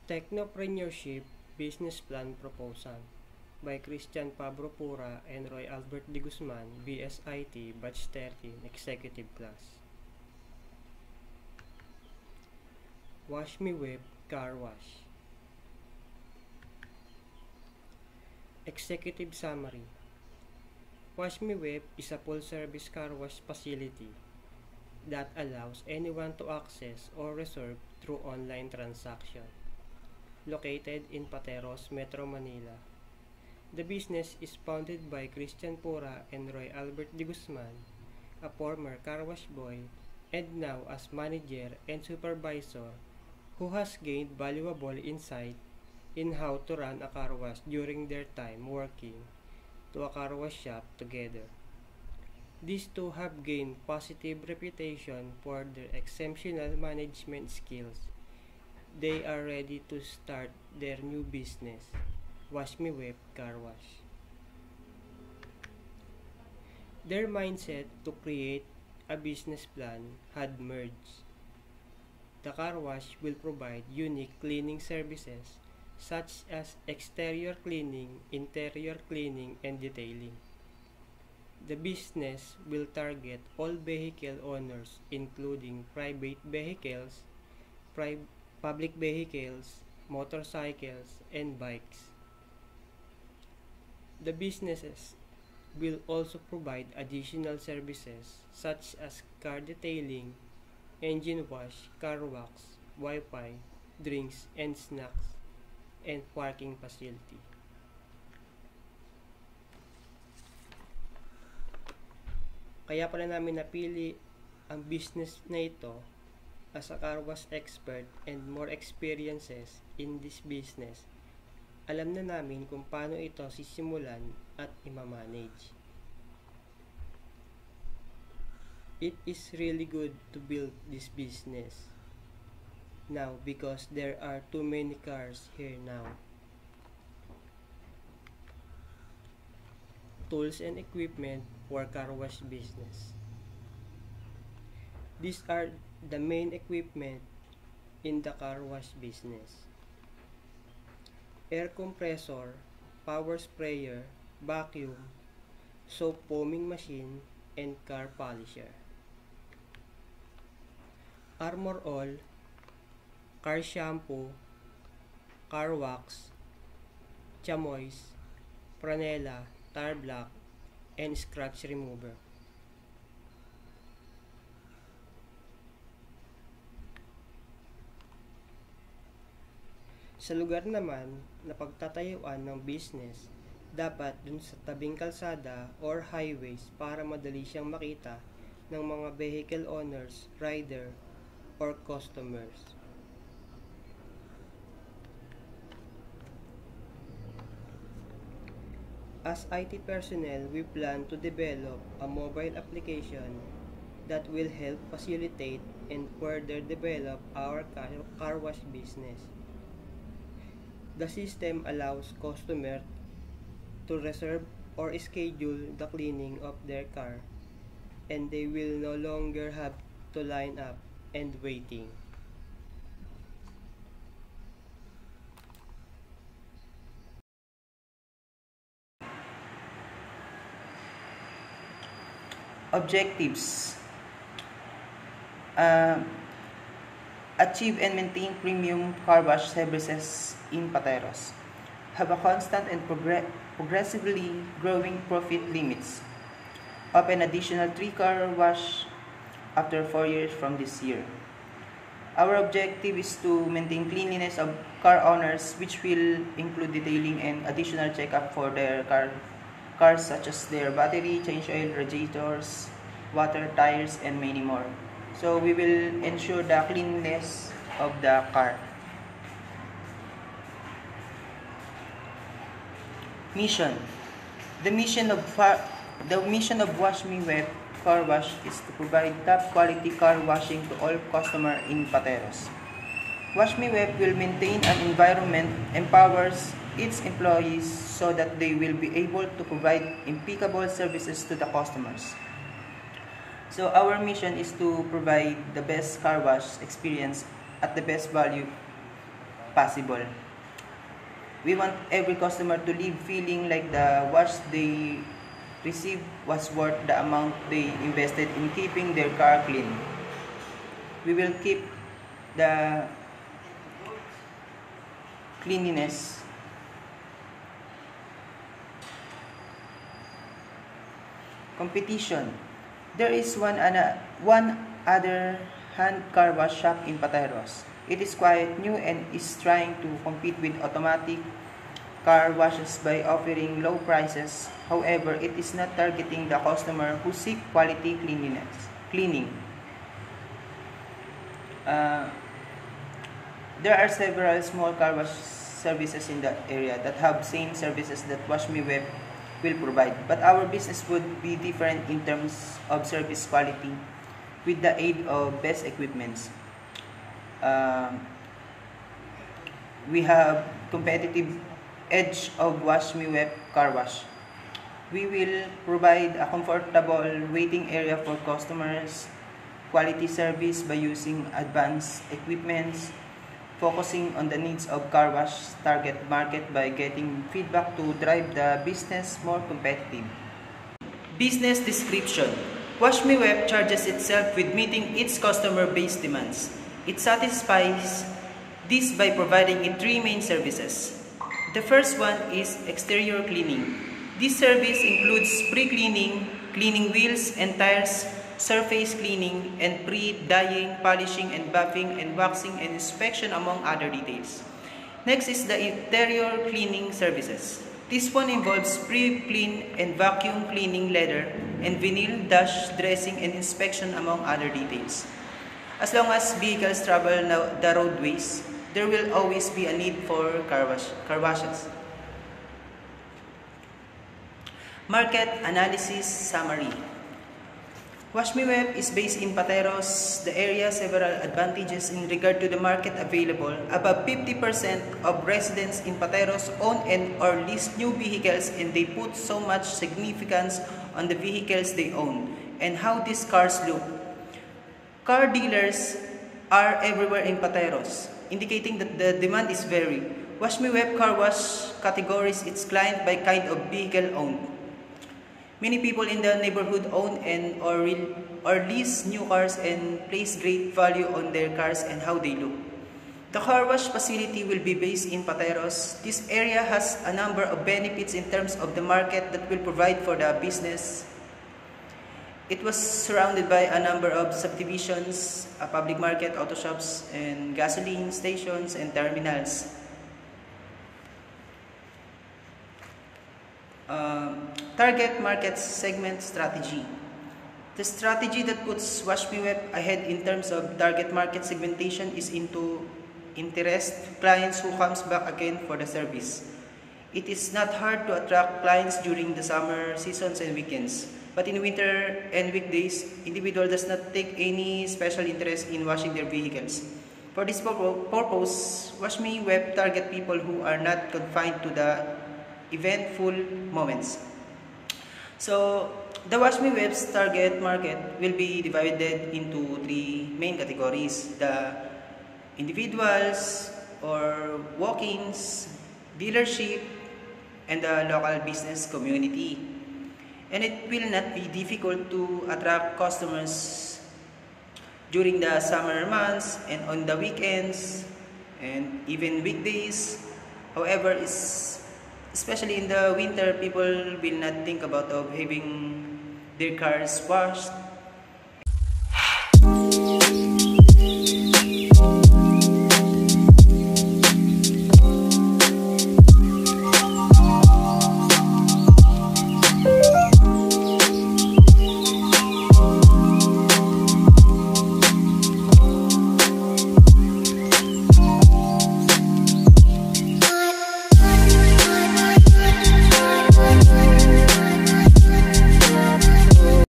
Technopreneurship Business Plan Proposal by Christian Pablo Pura and Roy Albert de Guzman, BSIT, Batch 13, Executive Class. Wash Me Whip Car Wash. Executive Summary. Wash Me Whip is a full-service car wash facility that allows anyone to access or reserve through online transaction. Located in Pateros, Metro Manila. The business is founded by Christian Pura and Roy Albert de Guzman, a former car wash boy and now as manager and supervisor who has gained valuable insight in how to run a car wash during their time working to a car wash shop together. These two have gained positive reputation for their exceptional management skills. They are ready to start their new business, Wash Me Whip Car Wash. Their mindset to create a business plan had merged. The car wash will provide unique cleaning services such as exterior cleaning, interior cleaning, and detailing. The business will target all vehicle owners including private vehicles, public vehicles, motorcycles, and bikes. The businesses will also provide additional services such as car detailing, engine wash, car wax, Wi-Fi, drinks and snacks, and parking facility. Kaya pala namin napili ang business na ito as a car wash expert and more experiences in this business. Alam na namin kung paano ito sisimulan at imamanage. It is really good to build this business now because there are too many cars here now. Tools and equipment for car wash business. These are the main equipment in the car wash business. Air compressor, power sprayer, vacuum, soap foaming machine, and car polisher. Armor all, car shampoo, car wax, chamois, franela, tar block, and scratch remover. Sa lugar naman na pagtatayuan ng business, dapat dun sa tabing kalsada or highways para madali siyang makita ng mga vehicle owners, rider, or customers. As IT personnel, we plan to develop a mobile application that will help facilitate and further develop our car wash business. The system allows customers to reserve or schedule the cleaning of their car, and they will no longer have to line up and waiting. Objectives. Achieve and maintain premium car wash services in Pateros. Have a constant and progressively growing profit limits. Open additional 3 car wash after 4 years from this year. Our objective is to maintain cleanliness of car owners, which will include detailing and additional checkup for their cars such as their battery, change oil, radiators, water, tires, and many more. So we will ensure the cleanliness of the car. Mission. The mission of Wash Me Whip Car Wash is to provide top quality car washing to all customers in Pateros. Wash Me Whip will maintain an environment empowers its employees so that they will be able to provide impeccable services to the customers. So our mission is to provide the best car wash experience at the best value possible. We want every customer to leave feeling like the wash they received was worth the amount they invested in keeping their car clean. We will keep the cleanliness. Competition. There is one other hand car wash shop in Pateros. It is quite new and is trying to compete with automatic car washes by offering low prices. However, it is not targeting the customer who seek quality cleaning. There are several small car wash services in that area that have same services that WashMeWeb will provide, but our business would be different in terms of service quality with the aid of best equipments. We have competitive edge of WashMeWeb car wash. We will provide a comfortable waiting area for customers, quality service by using advanced equipments, focusing on the needs of car wash target market by getting feedback to drive the business more competitive. Business description. WashMeWeb charges itself with meeting its customer base demands. It satisfies this by providing it three main services. The first one is exterior cleaning. This service includes pre-cleaning, cleaning wheels and tires, surface cleaning, and pre-dyeing, polishing, and buffing, and waxing, and inspection, among other details. Next is the interior cleaning services. This one involves pre-clean and vacuum cleaning leather and vinyl dash dressing and inspection, among other details. As long as vehicles travel the roadways, there will always be a need for car washes. Market analysis summary. WashMeWeb is based in Pateros, the area several advantages in regard to the market available. Above 50% of residents in Pateros own and or lease new vehicles, and they put so much significance on the vehicles they own and how these cars look. Car dealers are everywhere in Pateros, indicating that the demand is varied. WashMeWeb car wash categories its client by kind of vehicle owned. Many people in the neighborhood own and or lease new cars and place great value on their cars and how they look. The car wash facility will be based in Pateros. This area has a number of benefits in terms of the market that will provide for the business. It was surrounded by a number of subdivisions, a public market, auto shops, and gasoline stations and terminals. Target market segment strategy. The strategy that puts WashMeWeb ahead in terms of target market segmentation is into interest clients who comes back again for the service. It is not hard to attract clients during the summer seasons and weekends, but in winter and weekdays, individual does not take any special interest in washing their vehicles. For this purpose, WashMeWeb target people who are not confined to the eventful moments. So, the WashMeWeb's target market will be divided into three main categories: the individuals or walk-ins, dealership, and the local business community. And it will not be difficult to attract customers during the summer months and on the weekends and even weekdays. However, especially in the winter, people will not think about having their cars washed